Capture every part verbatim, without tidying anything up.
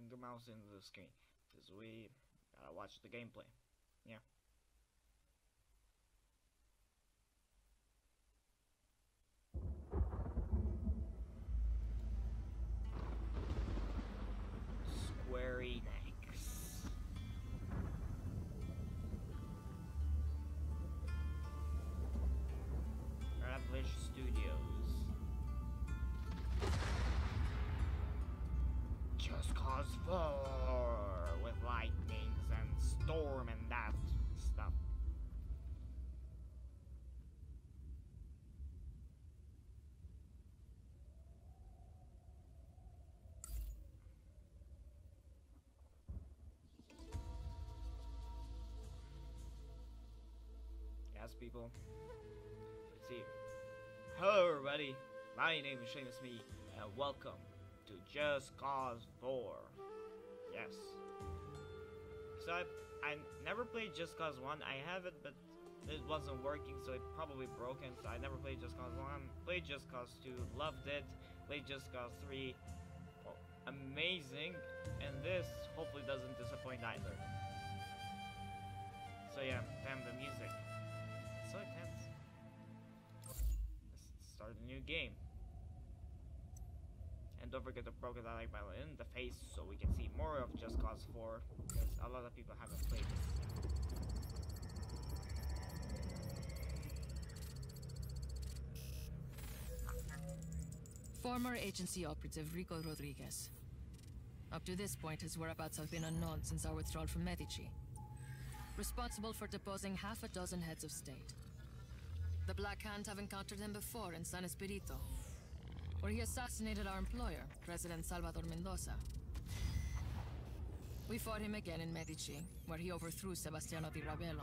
the mouse into the screen, because we gotta watch the gameplay. Yeah. Square Enix. Ravage Studios. Just Cause four with lightnings and storm and that stuff. Yes, people. Let's see. Hello, everybody. My name is Seamus Me, and welcome to Just Cause four. Yes. So I, I never played Just Cause one. I have it, but it wasn't working, so it probably broken. So I never played Just Cause one. Played Just Cause two. Loved it. Played Just Cause three. Well, amazing. And this hopefully doesn't disappoint either. So yeah, damn the music. It's so intense. Let's start a new game. And don't forget to poke that like button in the face so we can see more of Just Cause four, because a lot of people haven't played it. Former agency operative Rico Rodriguez. Up to this point, his whereabouts have been unknown since our withdrawal from Medici. Responsible for deposing half a dozen heads of state. The Black Hand have encountered him before in San Espirito, where he assassinated our employer, President Salvador Mendoza. We fought him again in Medici, where he overthrew Sebastiano Di Ravello.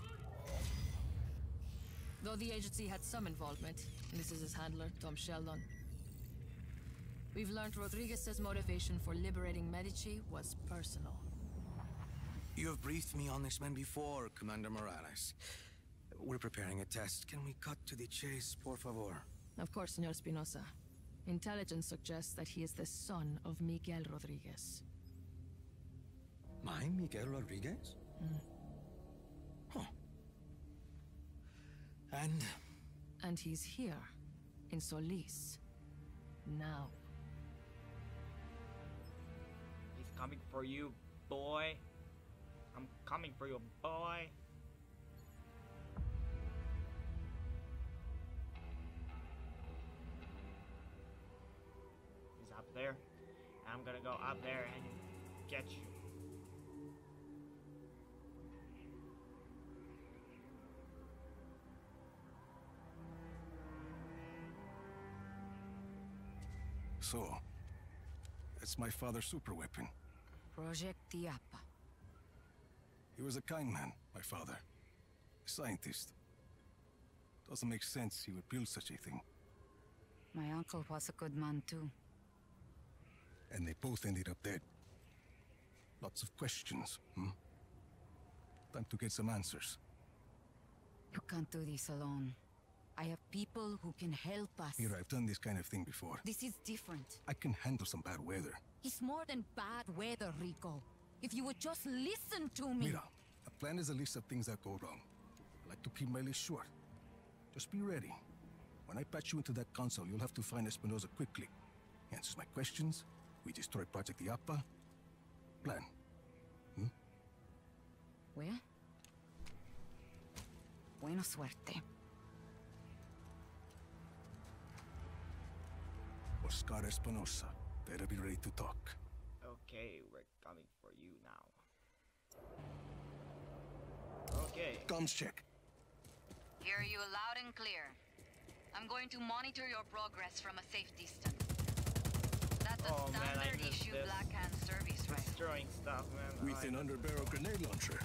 Though the agency had some involvement, and this is his handler, Tom Sheldon, we've learned Rodriguez's motivation for liberating Medici was personal. You have briefed me on this man before, Commander Morales. We're preparing a test. Can we cut to the chase, por favor? Of course, Senor Espinosa. Intelligence suggests that he is the son of Miguel Rodriguez. My Miguel Rodriguez? Mm. Huh. And? And he's here, in Solis. Now. He's coming for you, boy. I'm coming for you, boy. He's up there. I'm gonna go up there and get you. So, that's my father's super weapon. Project Tiapa. He was a kind man, my father. A scientist. Doesn't make sense he would build such a thing. My uncle was a good man too. And they both ended up dead. Lots of questions, hmm? Time to get some answers. You can't do this alone. I have people who can help us. Mira, I've done this kind of thing before. This is different. I can handle some bad weather. It's more than bad weather, Rico. If you would just listen to me. Mira, a plan is a list of things that go wrong. I like to keep my list short. Just be ready. When I patch you into that console, you'll have to find Espinosa quickly. He answers my questions. We destroy Project Iapa. Plan. Hmm? Well? Buena suerte. Oscar Espinosa. Better be ready to talk. Okay, we're coming for you now. Okay. Comms check. Hear you loud and clear. I'm going to monitor your progress from a safe distance. That's a Oh, man, I standard missed issue this. Black Hand service rifle. Destroying stuff, man. With I an missed underbarrel grenade launcher.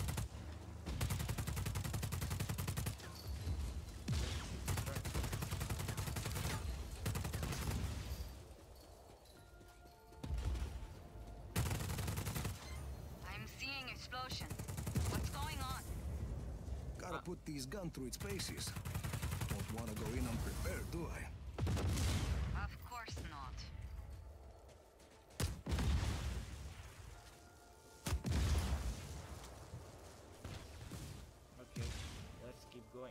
I'm seeing explosions. What's going on? Gotta put these gun through its paces. Don't wanna go in unprepared, do I? Of course not. going.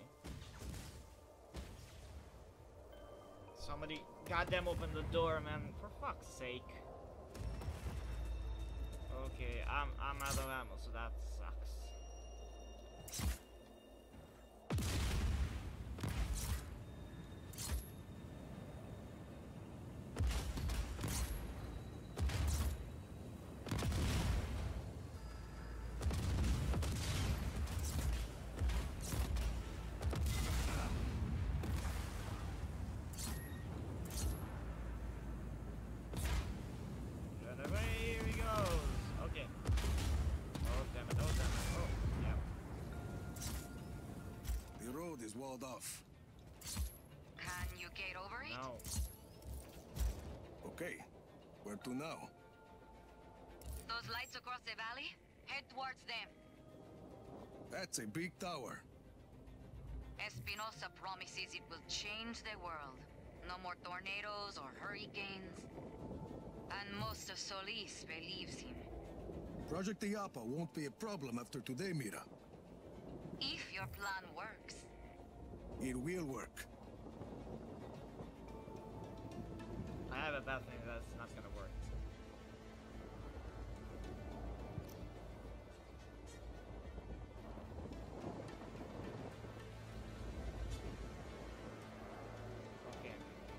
Somebody goddamn open the door, man. For fuck's sake. Okay, I'm I'm out of ammo, so that sucks. Is walled off. Can you get over it? No. Okay. Where to now? Those lights across the valley? Head towards them. That's a big tower. Espinosa promises it will change the world. No more tornadoes or hurricanes. And most of Solis believes him. Project Iapa won't be a problem after today, Mira. If your plan works. It will work. I have a bad feeling that's not gonna work. Okay.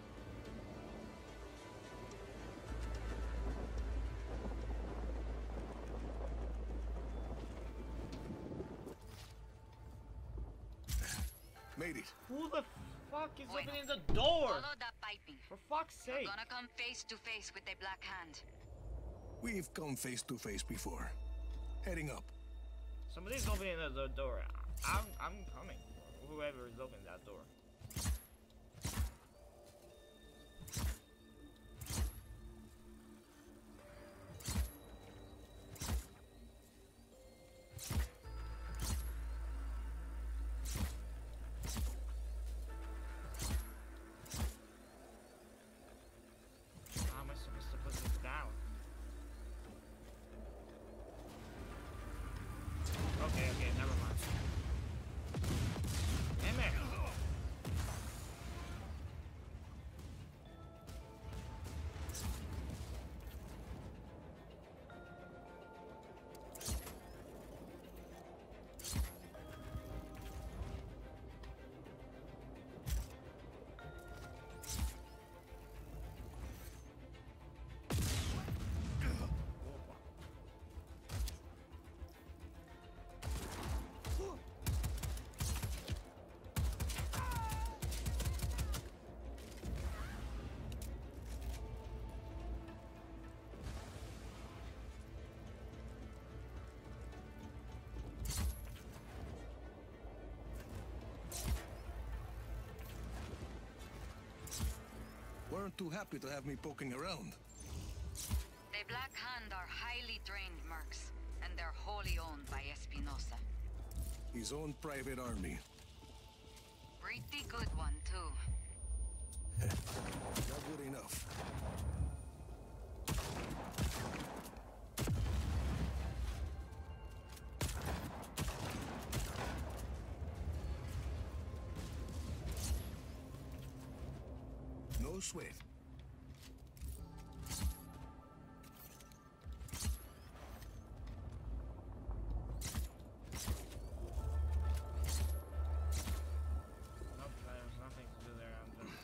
Made it. Who the fuck is Bueno. opening the door? Follow that piping. For fuck's We're sake. gonna come face to face with the Black Hand. We've come face to face before. Heading up. Somebody's opening the, the door. I'm I'm coming. Whoever is opening that door. How am I supposed to put this down? Okay, okay, never mind. Damn it! Weren't too happy to have me poking around. The Black Hand are highly trained mercs, and they're wholly owned by Espinosa. His own private army. Pretty good one, too. Not good enough. No sweat. Nope, there's nothing to do there. I'm just...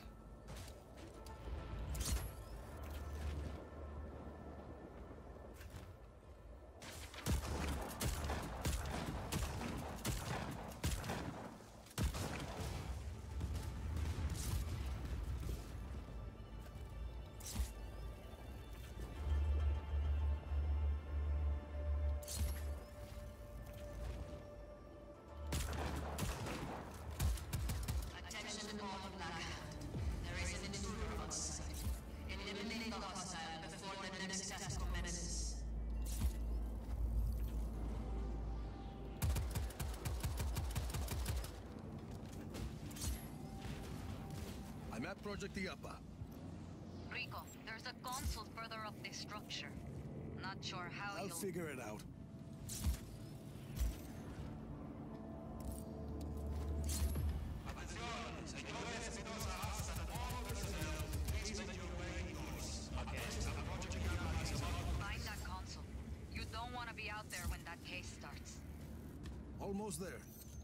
Attention all Black Hand. There is an intruder on site. Eliminate the hostile before the next task commences. I'm at Project Iapa. Rico, there's a console further up this structure. Not sure how I'll you'll... figure it out. almost there.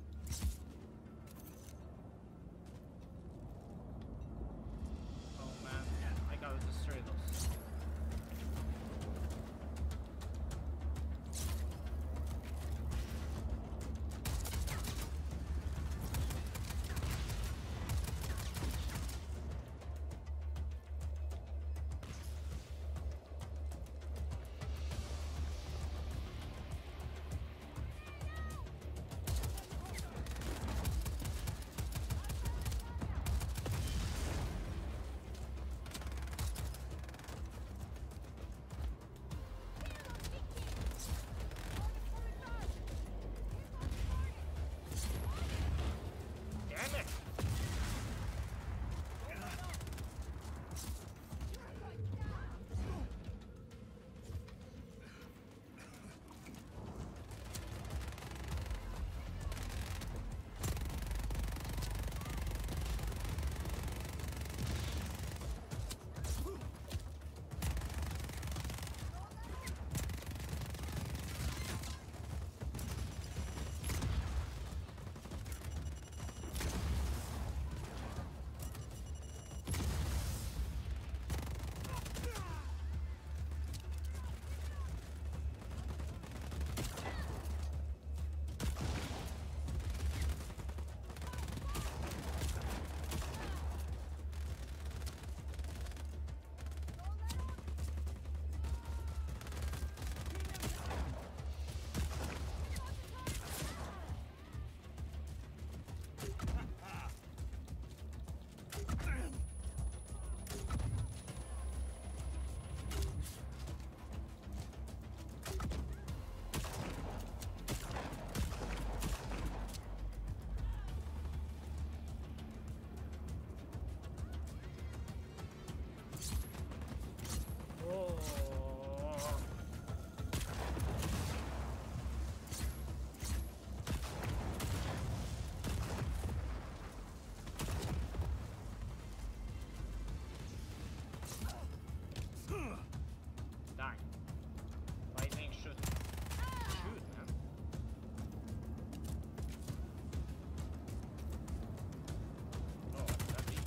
Oh man, yeah, I gotta destroy those. Damn it! Die. Lightning should shoot, man. Oh, that beat.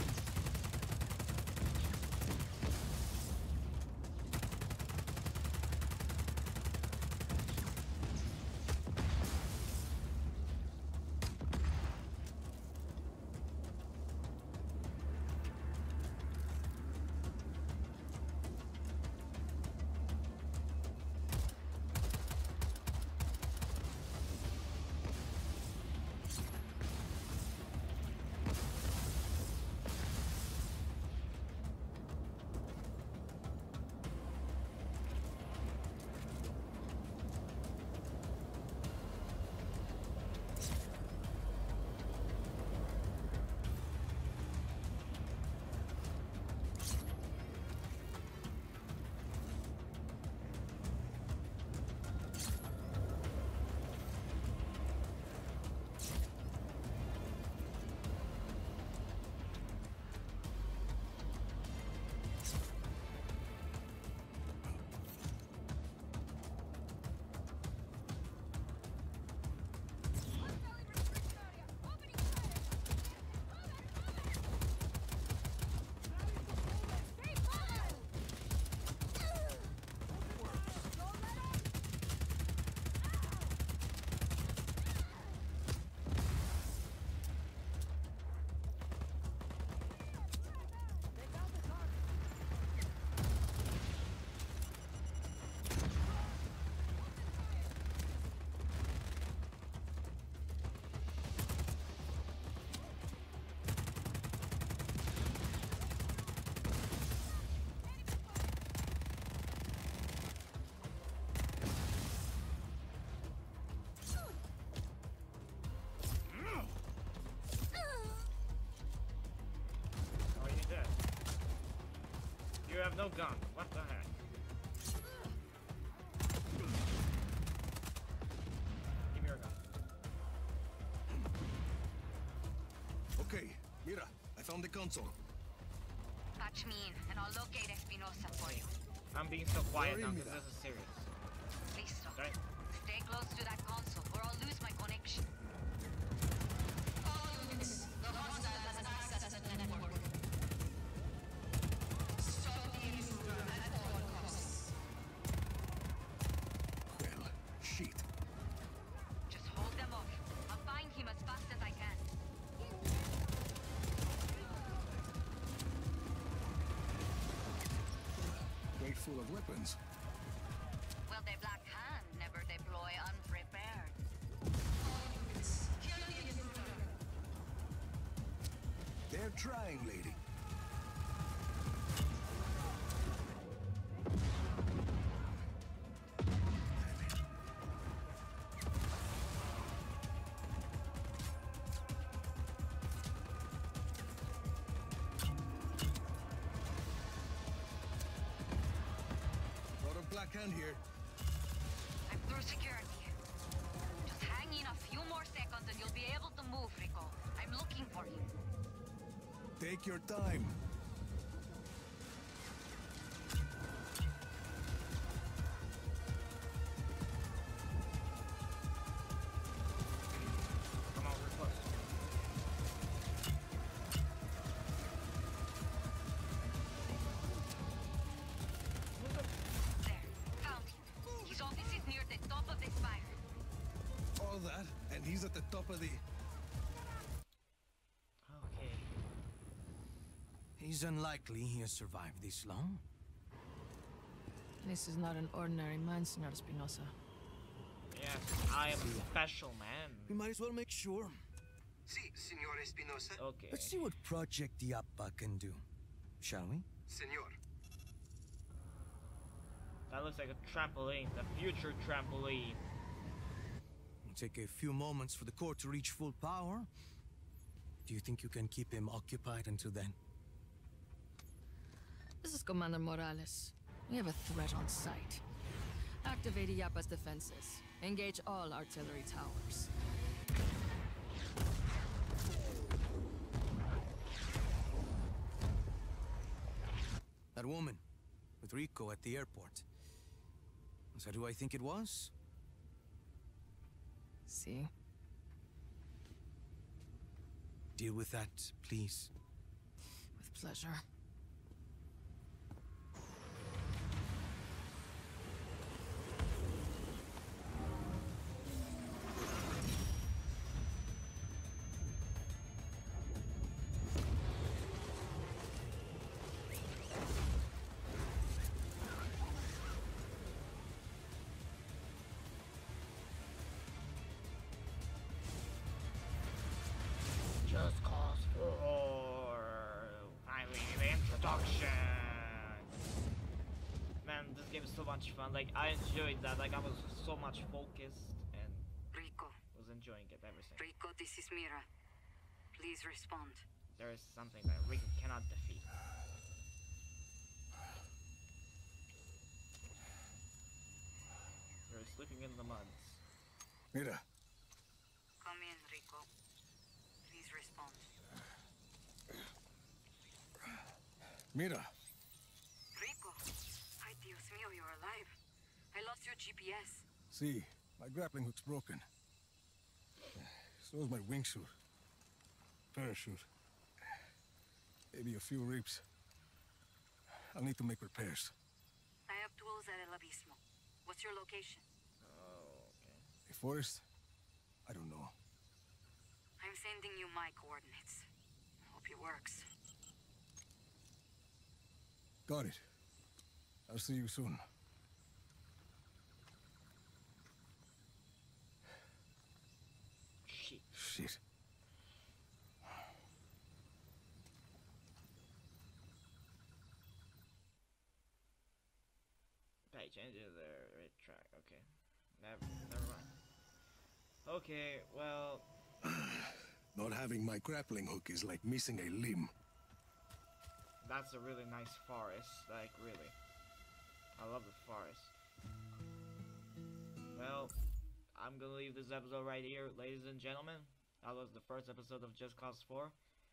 You have no gun. What the heck? Give me your gun. Okay, Mira, I found the console. Patch me in, and I'll locate Espinosa for you. I'm being so quiet Sorry, now because Mira. this is serious. Listo. Okay? Stay close to that console, or I'll lose my connection. All units, the hostile has access to the network. Stop the intruder at all costs. Well, shit. Just hold them off. I'll find him as fast as I can. Crate full of weapons. Well, the Black Hand never deploy unprepared. Kill the intruder. They're trying, lady. Lot of Black Hand here. I'm through security. Just hang in a few more seconds and you'll be able to move, Rico. I'm looking for him. Take your time. Come on, we're close. There, found him. His office is near the top of the spire. All that, and he's at the top of the... Okay. He's unlikely he has survived this long. This is not an ordinary man, Senor Espinosa. Yes, I am a special man. We might as well make sure. Si, Signor Espinosa. Okay. Let's see what Project Diapa can do. Shall we? Senor. That looks like a trampoline, the future trampoline. It'll take a few moments for the core to reach full power. Do you think you can keep him occupied until then? This is Commander Morales. We have a threat on sight. Activate Iapa's defenses. Engage all artillery towers. That woman with Rico at the airport. Is that who I think it was? See? Deal with that, please. With pleasure. Just Cause four. Finally, the introduction. Man, this game is so much fun. Like, I enjoyed that. Like, I was so much focused and Rico. was enjoying it, everything. Rico, this is Mira. Please respond. There is something that Rico cannot defeat. You're sleeping in the muds. Mira, Come in, Rico. Please respond. Mira. Rico! Ay, Dios mío, you're alive. I lost your G P S. See, my grappling hook's broken. So is my wingsuit. Parachute. Maybe a few ribs. I'll need to make repairs. I have tools at El Abismo. What's your location? Oh, okay. A forest? I don't know. I'm sending you my coordinates. Hope it works. Got it. I'll see you soon. Shit. Shit. Okay, change it to the right track. Okay. Never, never mind. Okay, well, Not having my grappling hook is like missing a limb. that's a really nice forest. Like, really. I love the forest. Well, I'm gonna leave this episode right here, ladies and gentlemen. That was the first episode of Just Cause four.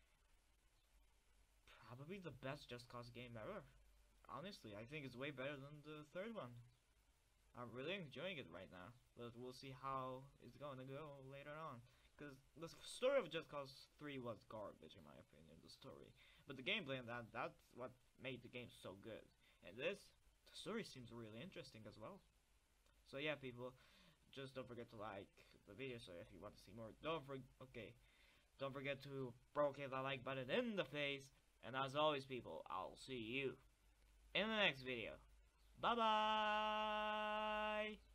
Probably the best Just Cause game ever. Honestly, I think it's way better than the third one. I'm really enjoying it right now, but we'll see how it's going to go later on. Because the story of Just Cause three was garbage in my opinion, the story. But the gameplay and that, that's what made the game so good. And this, the story seems really interesting as well. So yeah, people, just don't forget to like the video. So if you want to see more, don't for okay, don't forget to poke that like button in the face. And as always, people, I'll see you in the next video. Bye bye.